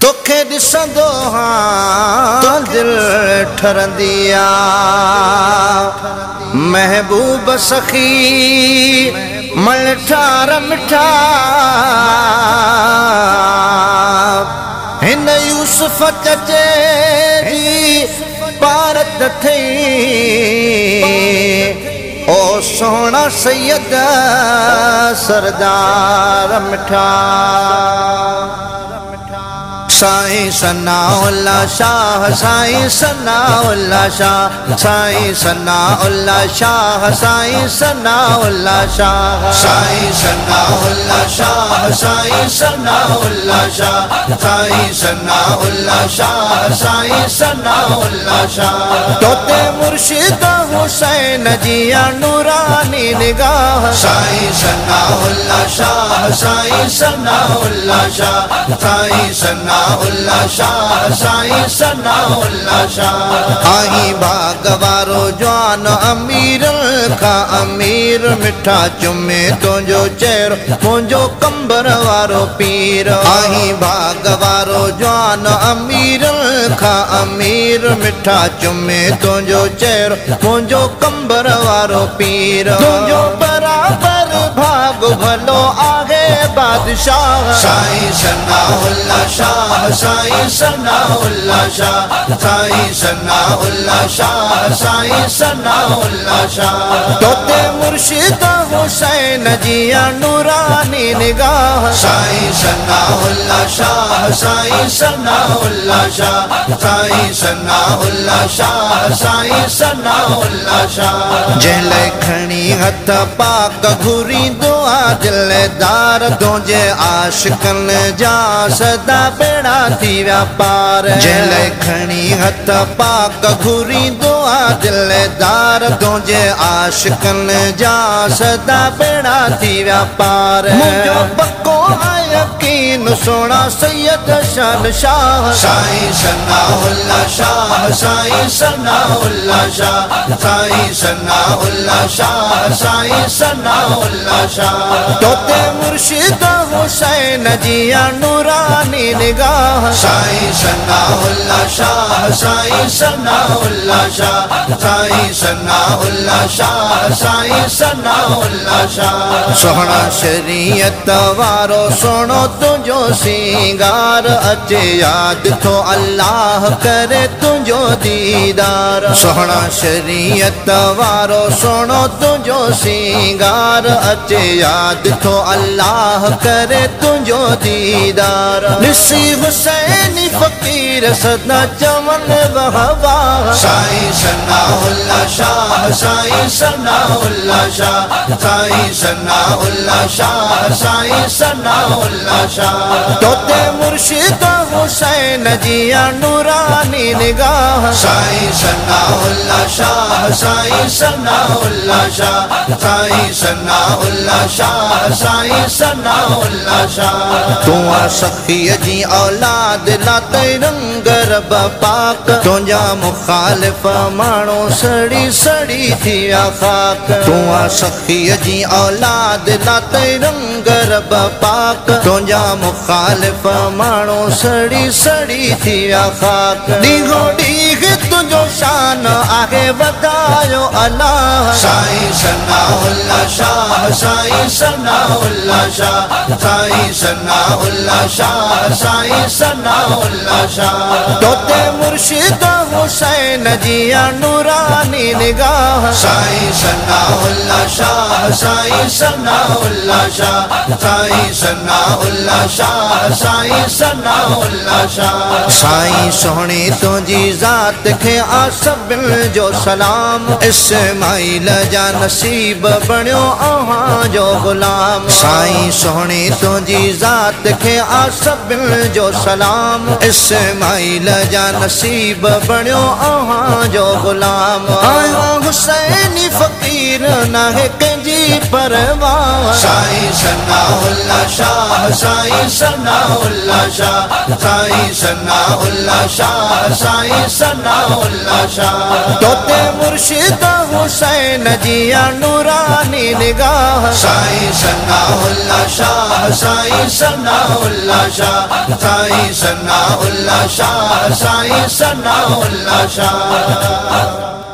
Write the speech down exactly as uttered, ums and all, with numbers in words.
तोखे ॾिसंदो हां दिल ठरंदिया महबूब सखी मलठार मिठा हिन यूसुफ चचे जी पारत थई ओ सोना सैयद सरदार मिठा साईं सनाउल्लाह शाह साईं सनाउल्लाह शाह साईं सनाउल्लाह शाह साईं सनाउल्लाह शाह साईं सनाउल्लाह शाह साईं सनाउल्लाह शाह साईं सनाउल्लाह शाह साईं सनाउल्लाह शाह तोते मुर्शिद हुसैन जिया नूरानी निगाह साईं सनाउल्लाह शाह साईं सनाउल्लाह शाह साईं सना उल्लाह शाह साईं सनाउल्लाह शाह आई बागवारो जवान अमीर का अमीर मिठा चुमे तुंहिंजो चेहरो मुंहिंजो कंबर वारो पीर आई बागवारो जवान अमीर का अमीर मिठा चुमे तुंहिंजो चेहरो मुंहिंजो कंबर वारो पीर तुंहिंजो बराबर भाग भलो आहे बादशाह साईं सनाउल्लाह शाह साईं सनाउल्लाह शाह साईं सनाउल्लाह शाह साईं सनाउल्लाह शाह तोते मुर्शिद हुसैन जिया नूरानी निगाह साईं सनाउल्लाह शाह साईं सनाउल्लाह शाह साईं सनाउल्लाह शाह साईं सनाउल्लाह शाह जंहिं खणी हथ पाक घुरींदो आ दिलदार तुंहिंजे आशिकनि जा सदा बेड़ा थी व्यापार जंहिं खणी हथ पाक घुरींदो आ दिलदार तुंहिंजे आशिकनि जा सदा बेड़ा थी व्यापार मुंहिंजो पक्को यकीन सोना सैयद शहंशाह साईं सनाउल्लाह शाह साईं सनाउल्लाह शाह साईं सनाउल्लाह शाह साईं सनाउल्लाह शाह तोते मुर्शिद हुसैन जिया नूरानी निगाह साईं सनाउल्लाह शाह साईं सनाउल्लाह शाह साईं सनाउल्लाह शाह साईं सनाउल्लाह शाह सोहणा शरीयत वारो सोनो तुंहिंजो सिंगार अचे याद थो अल्लाह करे तुंहिंजो दीदार सोहणा शरीयत वारो सोनो तुंहिंजो सिंगार अचे याद थो अल्लाह करे तुंहिंजो दीदार ॾिसी हुसैनी फ़कीर सदा चवनि वहवा साईं सनाउल्लाह शाह साईं सनाउल्लाह शाह साईं सनाउल्लाह शाह साईं सनाउल्लाह शाह तोते मुर्शिद हुसैन जिया नूरानी निगाह साईं सनाउल्लाह शाह साईं सनाउल्लाह शाह साईं सनाउल्लाह शाह साईं सनाउल्लाह शाह तूं सखीअ जी औलाद लाते रंग रब पाक तुंहिंजा मुखालिफ़ माण्हू सड़ी सड़ी थी विया खाक तूं सखीअ जी औलाद लाते रंग रब पाक तुंहिंजा मुखालिफ़ माण्हू सड़ी सड़ी थी विया खाक ॾींहों ॾींहुं तुंहिंजो शान आहे वधायो अलाह साईं सनाउल्लाह शाह साईं सनाउल्लाह शाह साईं सनाउल्लाह शाह साईं सनाउल्लाह शाह तोते मुर्शिद हुसैन जिया नूरानी निगाह साईं सनाउल्लाह शाह साईं सनाउल्लाह शाह साईं सनाउल्लाह शाह साईं सनाउल्लाह शाह साईं सोहणी तुंहिंजी ज़ात खे आसबिल जो सलाम इस्माइल जा नसीब बणियो अव्हां जो गुलाम साईं सोहणी तुंहिंजी ज़ात खे आसबिल जो सलाम इस्माइल जा नसीब बणियो अव्हां जो गुलाम आयो हुसैनी फ़कीर नाहे कंहिंजी परवाह साईं सनाउल्लाह शाह साईं सनाउल्लाह शाह साईं सनाउल्लाह शाह साईं सनाउल्लाह शाह तोते मुर्शिद हुसैन जिया नूरानी निगाह साईं सनाउल्लाह शाह साईं सनाउल्लाह शाह साईं सनाउल्लाह शाह साईं सनाउल्लाह शाह